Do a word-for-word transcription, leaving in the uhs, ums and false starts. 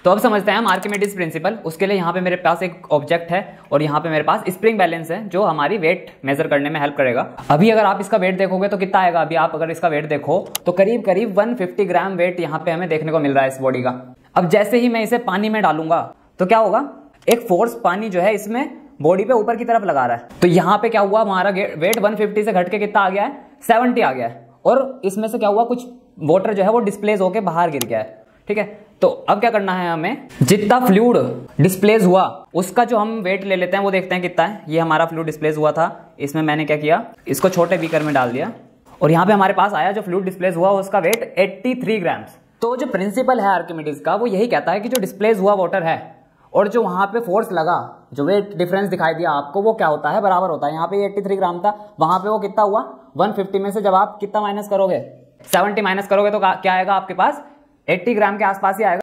तो अब समझते हैं हम आर्किमिडीज प्रिंसिपल। उसके लिए यहाँ पे मेरे पास एक ऑब्जेक्ट है और यहाँ पे मेरे पास स्प्रिंग बैलेंस है जो हमारी वेट मेजर करने में हेल्प करेगा। अभी अगर आप इसका वेट देखोगे तो कितना आएगा, अभी आप अगर इसका वेट देखो तो करीब करीब एक सौ पचास ग्राम वेट यहाँ पे हमें देखने को मिल रहा है इस बॉडी का। अब जैसे ही मैं इसे पानी में डालूंगा तो क्या होगा, एक फोर्स पानी जो है इसमें बॉडी पे ऊपर की तरफ लगा रहा है। तो यहाँ पे क्या हुआ, हमारा वेट एक सौ पचास से घट के कितना आ गया है, सत्तर आ गया है। और इसमें से क्या हुआ, कुछ वाटर जो है वो डिस्प्लेस होके बाहर गिर गया है। ठीक है, तो अब क्या करना है हमें, जितना फ्लूइड डिस्प्लेस हुआ उसका जो हम वेट ले लेते हैं वो देखते हैं कितना है। ये हमारा फ्लूइड डिस्प्लेस हुआ था, इसमें मैंने क्या किया, इसको छोटे बीकर में डाल दिया और यहाँ पे हमारे पास आया जो फ्लूइड डिस्प्लेस हुआ उसका वेट तिरासी ग्राम्स। तो जो प्रिंसिपल है आर्किमिडीज का वो यही कहता है कि जो डिस्प्लेस हुआ वाटर है और जो वहां पे फोर्स लगा, जो वेट डिफरेंस दिखाई दिया आपको, वो क्या होता है, बराबर होता है। यहाँ पे तिरासी ग्राम था, वहां पे वो कितना हुआ, एक सौ पचास में से जब आप कितना माइनस करोगे, सत्तर माइनस करोगे तो क्या आएगा आपके पास, अस्सी ग्राम के आसपास ही आएगा।